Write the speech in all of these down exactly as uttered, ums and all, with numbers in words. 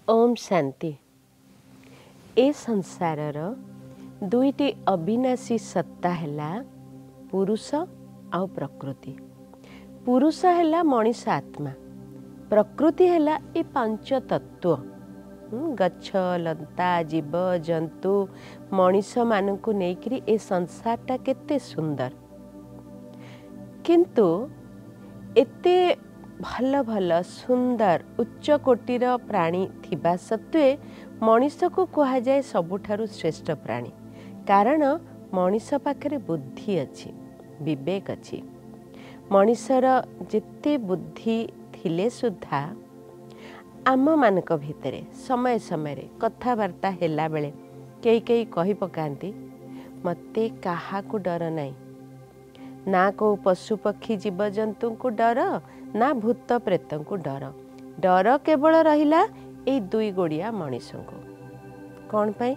ओम शांति। ए संसारर दुईटी अविनाशी सत्ता हैला पुरुष आउ प्रकृति। पुरुष हैला मनीष आत्मा, प्रकृति हैला ए पांच तत्व गछ लता जीव जंतु मनीष मानकु नेकरी ए संसारटा केते सुंदर। किंतु एते भल भल सुंदर उच्च कोटीर प्राणी थिबा सत्वे मनीष को कहा जाए सबुठारु श्रेष्ठ प्राणी। कारण मनीष पाखरे बुद्धि अच्छी, विवेक अच्छी। मनीषर जेते बुद्धि थिले सुद्धा आम मानक भितरे समय समय कथबार्ता हेला बेले कई कई कही पकांती मते काहाकू डर नहीं, ना को पशु पक्षी जीव जंतु को डर ना भूत प्रेत को डर। डर केवल रहिला ए दुई गोड़िया मनीष को। कौन पाई?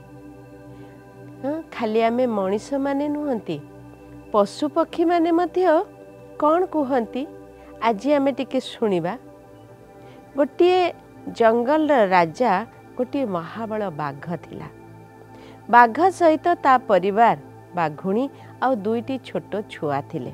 हाँ, खाली आमे मनीष माने नुहंती, पशु पक्षी माने मध्य कौन कहती आज आमे टिके सुनिबा। गोटिए जंगल राजा गोटिए महाबल बाघ थिला। बाघ सहित ता परिवार बाघुणी आउ दुईटी छोट छुआ थिले।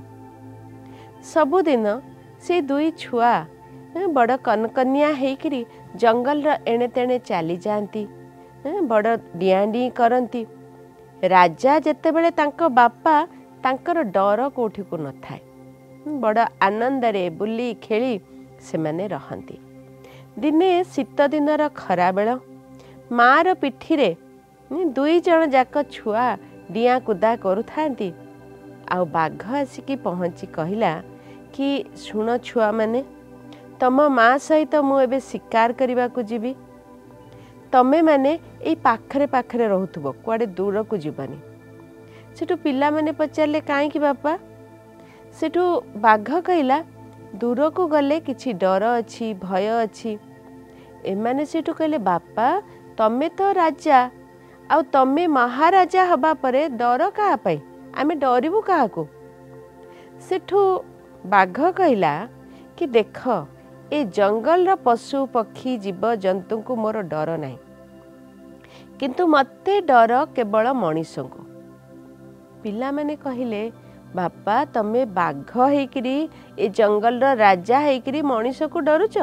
सबुदिन से दुई छुआ बड़ कनकनिया हेकरी जंगल र एणे तेणे चली जाती, बड़ डियाडी करती। राजा जेतेबेले तांको बापा तांकर डर कोठी को न थाए, बड़ आनंदरे बुली खेली से माने रहंती। दिने शीत दिनर खरा बेल मार पिठीरे दुई जन जाक छुआ डिया कुदा करुथांती। आउ बाघ आसिकी पहुँची कहला कि शुण छुआ माने, तम माँ सहित मु एबे शिकार करने को जीवी। तमे माने ए पाखरे पाखरे रहूथबो, कुआडे दूर को जीवनी। सेठू पिला माने पचारले काहे कि बापा? सेठू बाघ कहला दूर को गले किछि डर अछि, भय अछि। एमाने सेठू कहले बापा तमे तो राजा आउ तमे महाराजा हबा परे डर कहा पाई? आमे डरिबू काहाकू? सेठू बाघ कहला कि देख ए जंगल रा पशु पक्षी जीव जंतु को मोर डर नहीं, किंतु मते डर केवल मनीष को। पिला माने कहिले बापा तमे बाघ हेकरी ए जंगल रा राजा हेकरी मनीष को डरुच?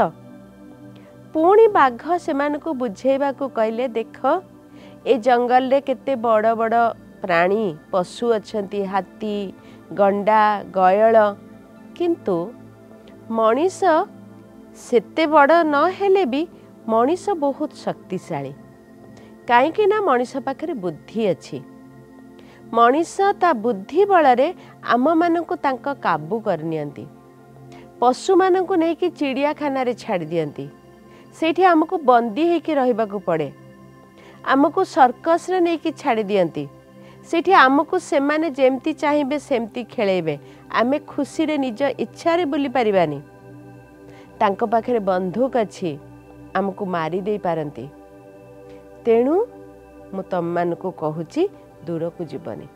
पुणी बाघ सेमान को बुझेबा को कहले देख ए जंगल रे केते बड़ बड़ प्राणी पशु अछंती, हाथी गंडा गयल, किंतु मनीष सेते बड़ न हेले भी मनीष बहुत शक्तिशाली। काईकि ना मनीष पाखरे बुद्धि अच्छी। मनीष ता बुद्धि बलरे आम मानकु तांका काबू करनियंती। पशु मानकु नेकी चिड़ियाखाना रे छाड़ दियंती, सेठी हमको बंदी हेकी रहिबाकू पड़े। आमको सर्कस रे नेकी छाड़ दियंती, सेठी आमको सेमाने जेमती चाहिए सेमती खेलेबे। आमे खुशी रे निज इच्छा रे बुली परिबानी। तांको पाखरे बंदूक अच्छी, आमको मारी दे पारंती। तेणु मु तम मानकु कहूची दूर को जीवनी।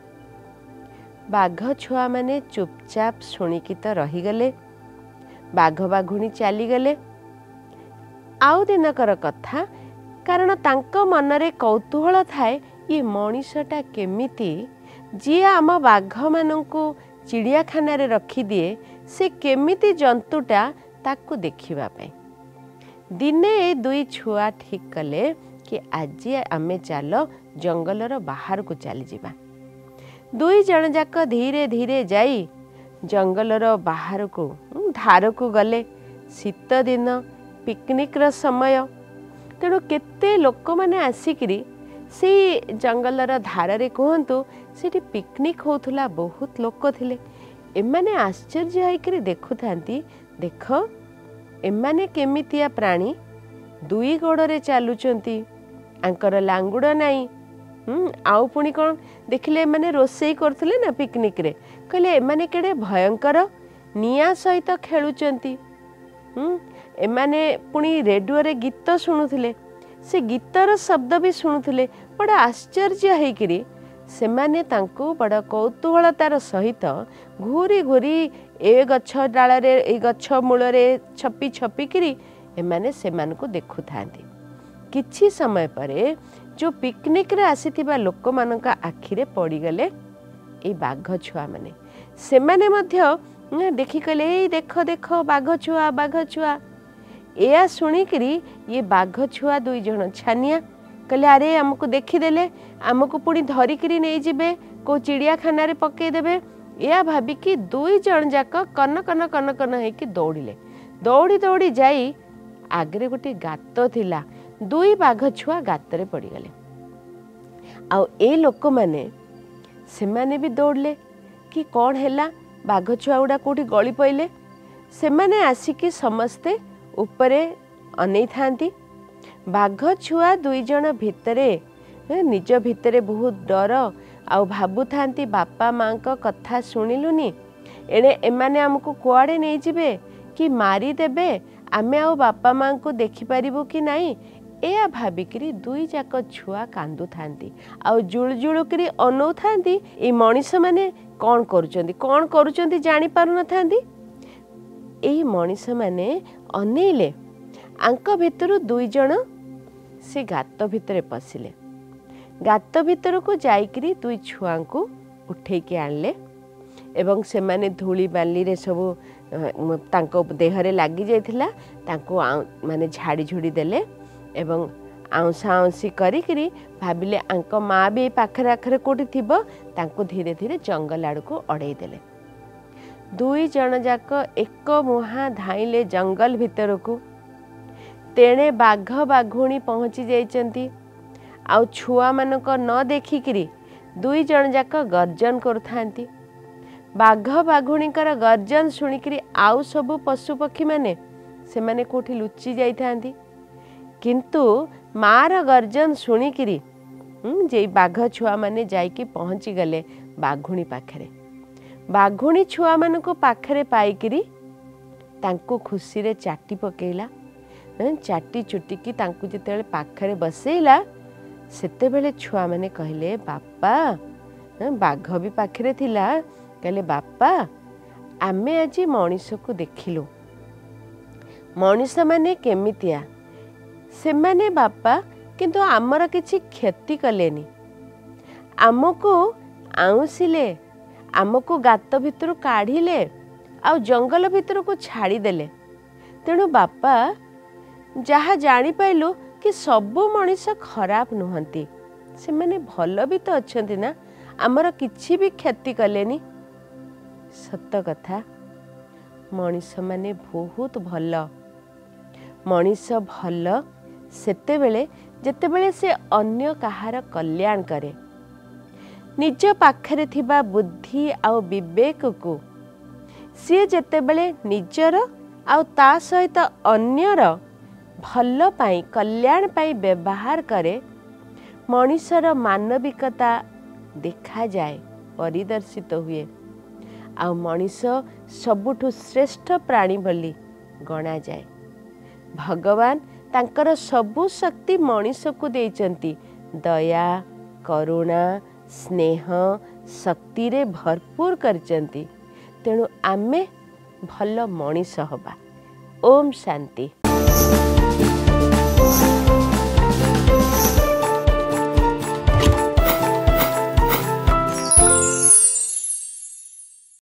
बाघ छुआ माने चुपचाप शुणिकी तो रहीगले। बाघ बाघुणी चलीगले। आउ दिनकर कथा, कारण तांको मनरे कौतूहल थाए ये मनीषटा केमिति जी आम बाघ मानंकु चिड़ियाखाना रे रखी दिए, से केमिति जंतुटा ताकू देखिबा पे। दिने ए दुई छुआ ठीक कले कि आज आमे चलो जंगलर बाहर को चली जिबा। दुई जन जाक धीरे धीरे जाई जंगलर बाहर को धार को गले। शीत दिन पिकनिक र समय, तेणु केते लोक माने आसिकरी से जंगलर धारे कहतु से पिकनिक होतुला। बहुत लोक थिले। एमाने आश्चर्य होइकरी देखुथांती, देख एमाने केमितिया प्राणी दुई गोड़े चलुचंती, आंकर लांगुड़ नाई। हम्म आउ पुणी कौन देखिले एमाने रोषेई करथुले ना पिकनिक रे, कहले एमाने केडे भयंकर निया सहित खेलुचंती। हम्म एमाने पुणी रेडियो रे गीत शुणुथिले, से गीतर शब्द भी शुणुथिले। बड़ा आश्चर्य हेकरी सेमाने तांको बड़ा कौतूहलतार सहित घूरी घूरी ए गछ डाल ए गछ मूल छपी छपिकी एमाने सेमानकु देखुथांती। किछि समय परे जो पिकनिक रे आसीथिबा लोक मानक आखिरे पड़ीगले ये बाघ छुआ माने से माने मध्य देखी कहले ए देख देख बाघ छुआ बाघ छुआ या शुणिकी ये बाघ छुआ दुई जन छानिया कहले अरे आमको देखीदेले आमको पुणी धरिकी नहीं जिबे को चिड़ियाखाना रे पकईदेवे या भाविकी दुई जन जाक कन कन कन कन होइकी दौड़िले दौड़ी दौड़ी जाई आगरे गोटे गात थिला दुई बाघ छुआ गातरे पड़ीगले आउ ए लोक माने से माने भी दौड़ले कि कौन हैला बाघ छुआ गुड़ा कोठी गली पइले से माने आसिकी समस्ते उपरे अनै थांती बाघ छुआ दुई जन भितरे निज भितरे बहुत डर आउ भाबु थांती बापा माँ का कथा शुणिलुनी एणे एमाने हमको कुआड़े नहीं जिबे कि मारी देबे आमे आउ बापा माँ को देखि पारिबु कि नहीं एया भाबिकरी दुई जाक छुआ कांदु थांती आउ जुल जुलुकरी अनौ थांती ए मनीष माने कौन करूचंती कौन करूचंती जानि पारु न थांती ए मनीष माने अनेले आंक भितरु दुई जन से गात भितरे पसिले गात भितर को जाइकरी दुई छुआ को उठे के आनले एवं से माने धूली बाली रे सब तांको देहरे लागी जाइथिला तांको माने झाड़ी झुड़ी देले एवं आउंसा आउंसी करिकरी भाबिले आंक माँ भी पाखरे आखरे कोठी थिबो तांको धीरे धीरे जंगल आड़ को अड़े देले दुई जन जाक एक मुहा धाइले जंगल भितर को तेणे बाघ बाघुणी पहुँची जाइचंती आउ छुआ मानक न देखिकी दुई जन जाक गर्जन करुथांती बाघ बाघुणीकर गर्जन शुणिकी आउ सबु पशु पक्षी माने से माने कोठी लुचि जाइथांती किंतु मार गर्जन शुणिकी जे बाघ छुआ माने जाइकी पहुँची गले बाघुणी पाखरे बाघुणी छुआ मानक पाखरे पाइकिरी तांको खुशी रे चाटी पकेइला चाटी चुटिकी तांको जेतेबेले पाखरे बसेइला सेतेबेले छुआ माने कहले बापा बाघ भी पाखरे थिला कहले बापा आमे आज मनीष को देखिलु मनीष माने केमितिया से माने बापा किंतु आमर किछि क्षति कलेनी आमको आउसिले आमको गात भितर काढ़िले आ जंगल भितर को छाड़ी देले तेणु बापा जहा जानी पाइलु कि सबु मनीष खराब नुहंती से माने भल भी तो अच्छंती ना आमर किछि भी क्षति कलेनी सत कथा मनीष माने बहुत भल मनीष भल सेते बेले जेते बेले से अन्य कहार कल्याण करे निज पाखरे थिबा बुद्धि आउ विवेक को सी जेते बेले निजर आउ ता सहित अन्यर भल पाई कल्याण पाई व्यवहार करे मनीषर मानविकता देखा जाए परिदर्शित हुए आ मनीष सबुठु श्रेष्ठ प्राणी बोली गणा जाए भगवान तांकर सबु शक्ति मनीष को देइचंती दया करुणा स्नेह शक्ति रे भरपूर करचंती तेणु आमे भल मनीष हबा ओम शांति।